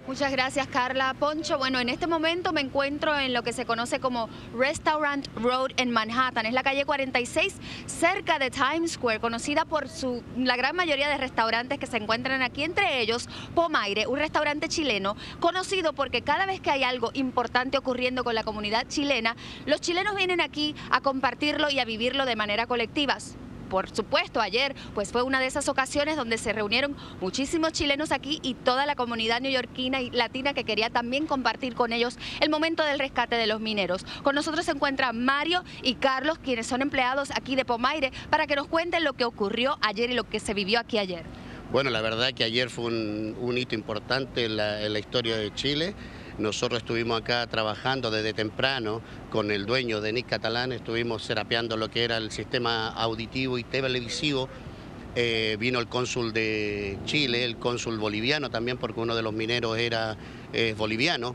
Muchas gracias, Carla. Poncho, bueno, en este momento me encuentro en lo que se conoce como Restaurant Road en Manhattan. Es la calle 46, cerca de Times Square, conocida por la gran mayoría de restaurantes que se encuentran aquí, entre ellos Pomaire, un restaurante chileno conocido porque cada vez que hay algo importante ocurriendo con la comunidad chilena, los chilenos vienen aquí a compartirlo y a vivirlo de manera colectiva. Por supuesto, ayer pues fue una de esas ocasiones donde se reunieron muchísimos chilenos aquí y toda la comunidad neoyorquina y latina que quería también compartir con ellos el momento del rescate de los mineros. Con nosotros se encuentran Mario y Carlos, quienes son empleados aquí de Pomaire, para que nos cuenten lo que ocurrió ayer y lo que se vivió aquí ayer. Bueno, la verdad que ayer fue un hito importante en la historia de Chile. Nosotros estuvimos acá trabajando desde temprano con el dueño de Nick Catalán, estuvimos serapeando lo que era el sistema auditivo y televisivo. Vino el cónsul de Chile, el cónsul boliviano también, porque uno de los mineros es boliviano,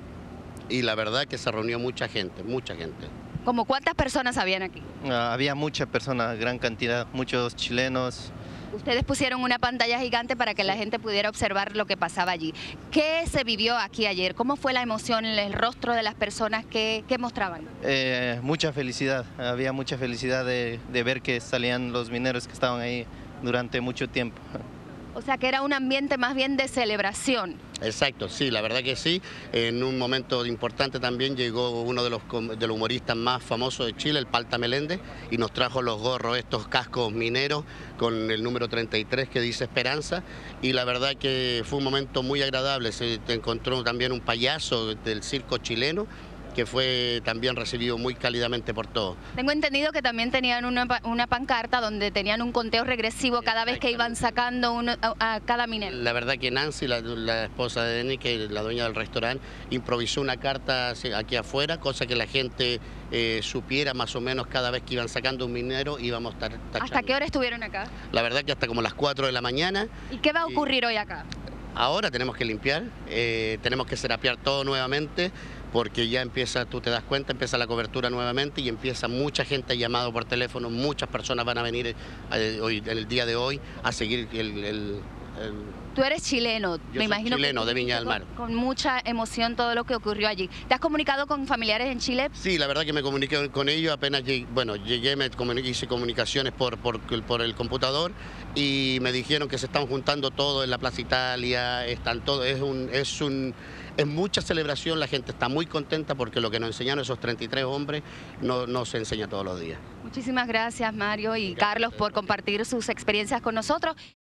y la verdad que se reunió mucha gente, mucha gente. ¿Cómo cuántas personas habían aquí? Había muchas personas, gran cantidad, muchos chilenos. Ustedes pusieron una pantalla gigante para que la gente pudiera observar lo que pasaba allí. ¿Qué se vivió aquí ayer? ¿Cómo fue la emoción en el rostro de las personas que mostraban? Mucha felicidad, había mucha felicidad de ver que salían los mineros que estaban ahí durante mucho tiempo. O sea que era un ambiente más bien de celebración. Exacto, sí, la verdad que sí. En un momento importante también llegó uno de los humoristas más famosos de Chile, el Palta Meléndez, y nos trajo los gorros, estos cascos mineros con el número 33 que dice Esperanza, y la verdad que fue un momento muy agradable. Se encontró también un payaso del circo chileno, que fue también recibido muy cálidamente por todos. Tengo entendido que también tenían una pancarta donde tenían un conteo regresivo cada vez que iban sacando a cada minero. La verdad que Nancy, la esposa de Denis, que es la dueña del restaurante, improvisó una carta aquí afuera, cosa que la gente supiera más o menos cada vez que iban sacando un minero íbamos a estar tachando. ¿Hasta qué hora estuvieron acá? La verdad que hasta como las 4 de la mañana. ¿Y qué va a ocurrir hoy acá? Ahora tenemos que limpiar, tenemos que serapear todo nuevamente, porque ya empieza, tú te das cuenta, empieza la cobertura nuevamente y empieza mucha gente llamado por teléfono, muchas personas van a venir hoy, en el día de hoy a seguir Tú eres chileno, me imagino. Chileno, de Viña del Mar. Con mucha emoción todo lo que ocurrió allí. ¿Te has comunicado con familiares en Chile? Sí, la verdad que me comuniqué con ellos, apenas llegué, hice comunicaciones por el computador y me dijeron que se están juntando todos en la Plaza Italia, están todos, es mucha celebración, la gente está muy contenta porque lo que nos enseñaron esos 33 hombres no se enseña todos los días. Muchísimas gracias, Mario y Carlos, por compartir sus experiencias con nosotros.